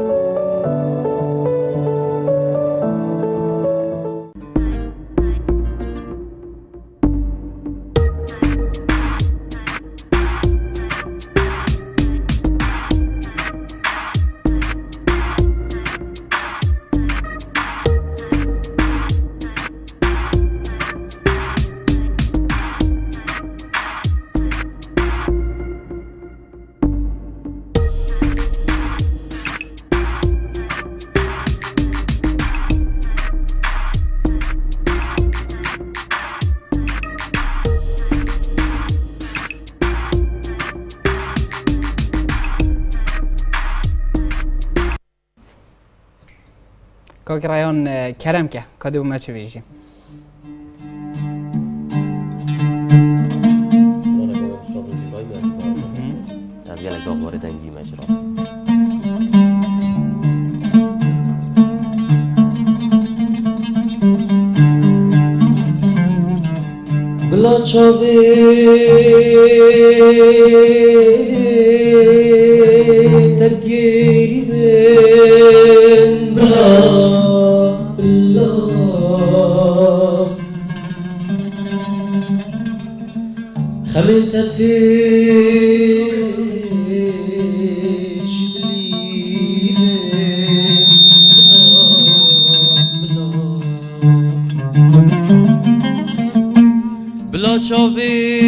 کاکرایان کرم که کادو ما چه ویژی از گلک داغوار دنگی مش راست بلا چاوی تبگیری بین بلا خمین تتیش بلا چاوی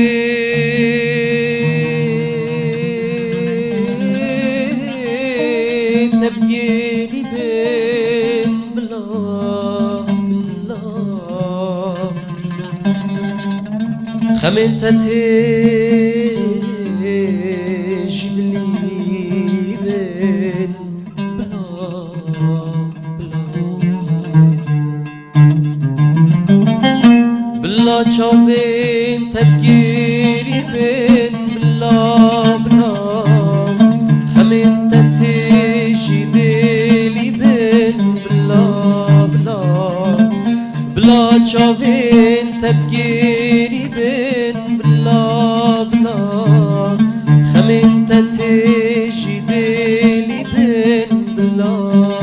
تبگیری بین بلا خمین تتیش دلی بین بلا چاوین تبگیری بین بلا خمین تتیش دلی بین بلا چاوین تبگیری بین بلا خمین تتیش دلی بین بلا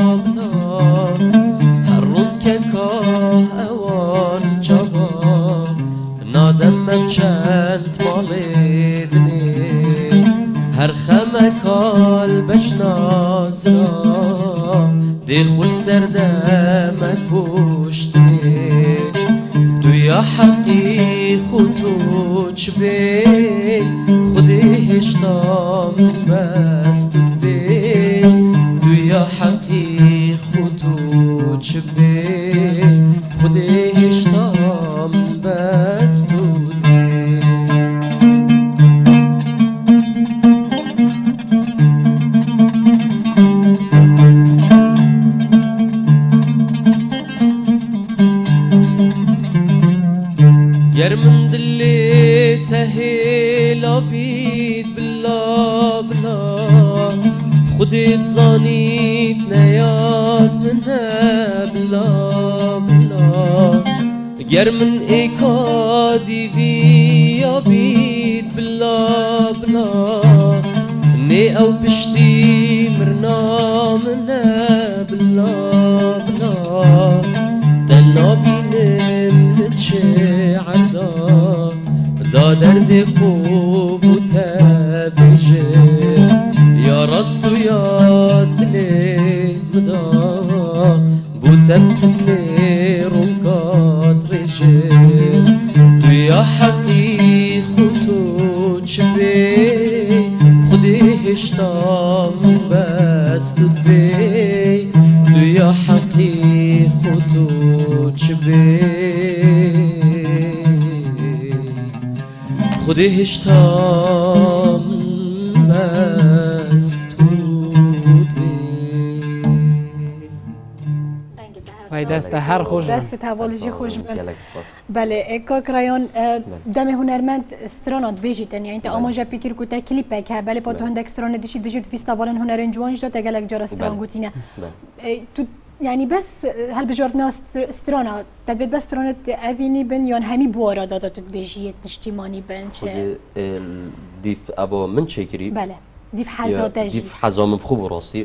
هرون که کاه اوان چاوا نادم چند مالیدنی هر خمکال بشنازا دی خود سردم کشتنی تو یا حقی خودو چبی خودی هشتام بستد بی تو یا حقی خودو چبی خودی هشتام گر من دلی تهیلا بید بلا بلا خودت زانیت نیاد منه بلا بلا گر من ایکا دیویا بید بلا بلا نه او پشتی مرنا منه بلا بلا دلنا بینن چه عردا دا درد خوب و تبجه یا راست و یا دلی مدا بودم تبلی رونکات رجه تو یا حقی خودتو چبی خودی هشتام بست و دبی تو یا حقی خودتو چبی خودی هشتام بست و دست هر خوش دست توالیجی خوش بند بله کاکرایان دم هنرمند استرانات بیجیتن یعنی تا آماجا پیکر کو تا کلیپ که بله پا تو هندک استران دیشید بیجید فیستاوالن هنرن جوانج دا تگلک جار استران گوتینه تو يعني بس هل بجارتنا استرانا تدبيت بس استرانا أفيني بن يان همي بوارا دادا تبيجيت نشتيماني بن شيء ديف أبو من شكري بله ديف حزاتجي ديف حزام بخوب راستي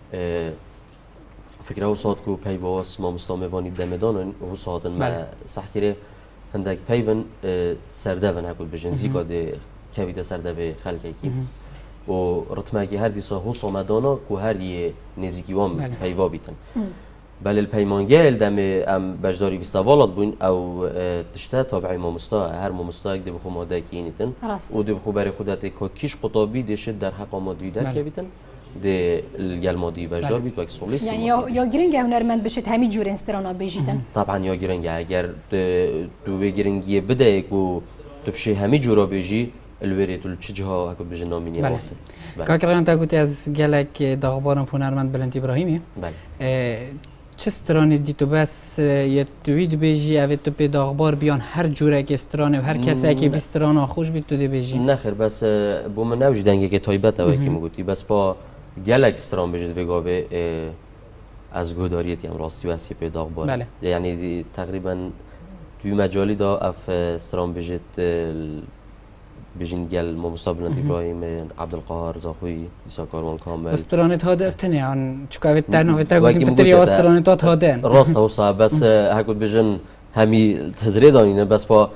فكرة هو صادقو بيواس ما مستامواني دمدان هو صادن ما صح كره عندك بيفن سردفن هكول بجن زيكا دي كويدا سردفه خلقه كي و رتمه هر دیسا هو سامدانا کو هر یه نزیکیوام پیوا بیتن بله الپیمانگه دم ام بجداری بیستوالات بون او تشته تابعی مامستا هر مامستا یک دبخو ماده کینیتن و دبخو برای خودت که کیش قطابی دشت در حق مادی در که بیتن ده الگل مادی بجدار بیت و یک سولیست یعنی یا گرنگ هنرمند بشت همین جور استرانا بیجیتن طبعا یا گرنگ اگر دو گرنگی بده کو تبشه همین جورا بیجی الوريت والشجها هكو بجناميني راسه كاكران تا قلت از جالك دغبارم هنرمند بلنت ابراهيمي بله چه استرانه دیتو بس یتوید بیجی اوید تو پی دغبار بیان هر جوره که استرانه و هر کسی که بی استرانه خوش بید تو دی بیجی نخیر بس بو من نوجی دنگه که تایبت اوی که مگوتی بس با گلک استران بجید وگاوه از گوداریت هم راستی وسی پی دغبار بله یعنی تقریبا توی مجالی دا اف استران بجید بجين قال مصاب بلنت ابراهيم عبد القاهر زاخوي عيسى كاروان كامل استرانت هذا ابتني عن شكاوي تاعنا تاعو بتري استرانت هذا راست هو صعب بس هاكل بجن همي تزريدانينه بس با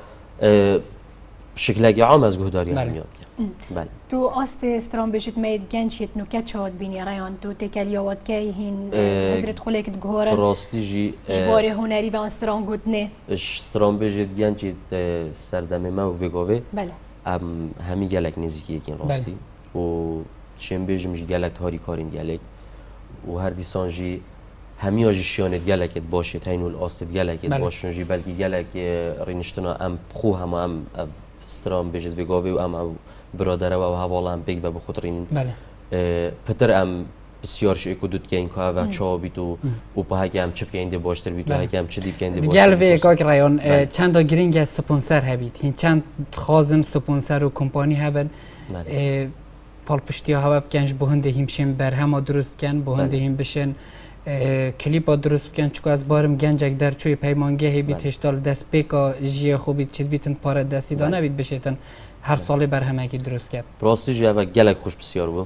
بشكل عام از جهداري هميات بله تو است استران بجت ميد جنشيت نو كاتشات بيني ريان تو تكاليوات كايهين حضرت خليك تجهورن راستي جي جبار هنري و استران گوتنه استران بجت جنشيت سردمه ما و وگاوه بله همین گلک نزدیکی کن راستی و چیم بیجم جی گلک هاری کارین گلک و هر دیسان جی همین آجی شیانت گلکت باشه تینول آستت گلکت باشه جی بلکه گلک رینشتنا ام خو هم استرام بیجت وگاوه و ام برادره و حوالا هم بگ به خود رین پتر ام بسیارش اکودوت که این که و چا بیتو و با هک هم چپ که اینده باشتر بیتو هک هم چه دیپ که اینده باشتر گل و کاک رایان چند تا گرینگ سپانسر هبید هین چند خازن سپانسر و کمپانی هبن پال پشتی ها هب کنج بهنده هیمشین برهم درست کن بهنده هیم بشن کلیپ درست کن چون از بارم گنجک در چوی پیمانگه هبید هشتال دست پیکا جیه خوبید چید بیتن پاره دستی دانه بید بشیتن هر سال برهمه کی درست کرد راستی جا و گلک خوش بسیار بود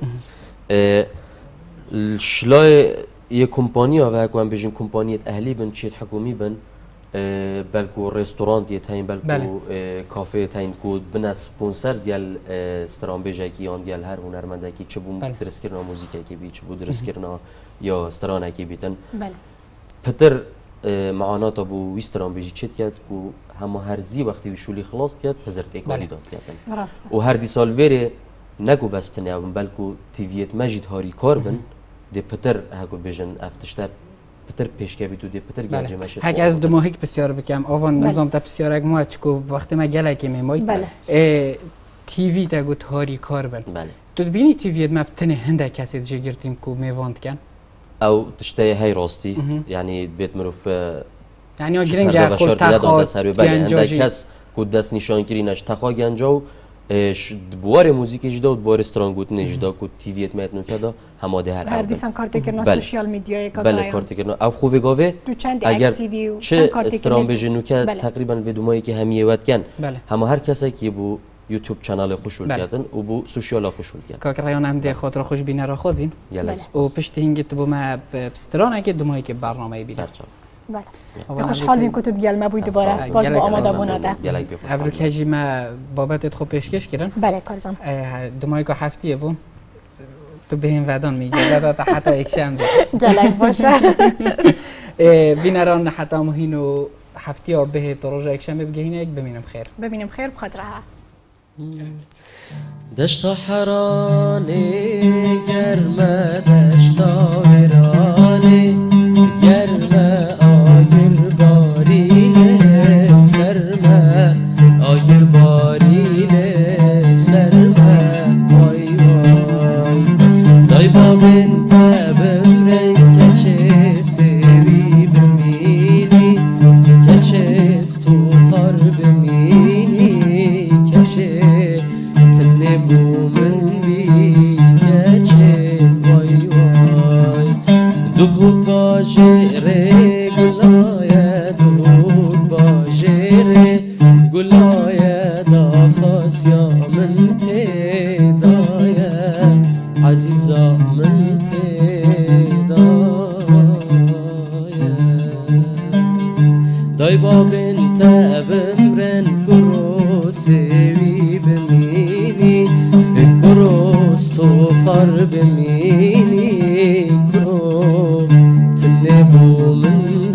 شلای یک کمپانی ها و اگه بیشتر کمپانی اهلی بن چیت حکومی بن بلکو رستوران دیت هین بلکو کافه تاین کود بن اسپانسر دیال استران بیجی کی آن دیال هر هنرمنده کی چه بود درست کردن موزیکی کی بی چه بود درست کردن یا استران کی بیتن پتر معانات ابو ویستران بیجی چیت کرد کو همه هر زی وقتی وشولی خلاص کرد هزارت اکالی داد کردن و هر دی سال وره نگو بس بتنیابن بلکو تیویت مجید هاری کار بن دی پتر هکو بیشن افتشتاب پتر پیش که بیتو دی پتر گنجه ماشید. هک از دو ماهی بسیار بکم آوان نظام تا بسیار اگ ما چکو وقتی ما گله کی میمای. تیوی تا گوت هاری کار بن. تو بینی تیویت ما بتنی هنده کسی جگرتین کو میواند کن؟ او تشتای های راستی یعنی بیت مروف یعنی اگرین گه خود تخواد گنجاجی. کس که دست نشان کردنش تخوا گنجاو بوار موزیک اجدا و بوار استرانگوتن اجدا که تیویت میت نکرده هماده هر دیسان کارت کردن سوشیال میدیا بله کارت کردن اب خوبه گاوه اگر چه استران بجنو که تقریبا بدومایی که همیه وقت کن همه هر کسی که بو یوتیوب کانال خوشول کردن و بو سوشیال خوشول کردن که رایان هم ده خاطر خوش بینه را خوزین و پشت هنگت بو ما بسترانه که دومایی که برنامه بینه بله خوشحال بیم که تو دیگه ما بود دوباره اسپاس با آماده بوناده ابرو کجی ما بابت خوب پیشکش کردن بله کارزم دومایی که هفتیه بون تو به این ودان میگه دادا حتی اکشم گلک باشه بینران حتی مهینو هفتی ها به روز اکشم بگهینه یک ببینم خیر بخاطرها دشت حرانه گرمه دشت ویرانه گرمه آگر باریله سرمه آگر باریله سرمه وای وای دای بابن تبم رنگ کچه سوی بمینی کچه استو خار بمینی کچه تنه بومن بی کچه وای وای دوب باجره گلایه دوب باجره گلایه دا خاسیا من تدایه عزیزا من تدایه دای بابن تبمرن کرو سوی بمینی کرو سخر بمینی کرو تنبو من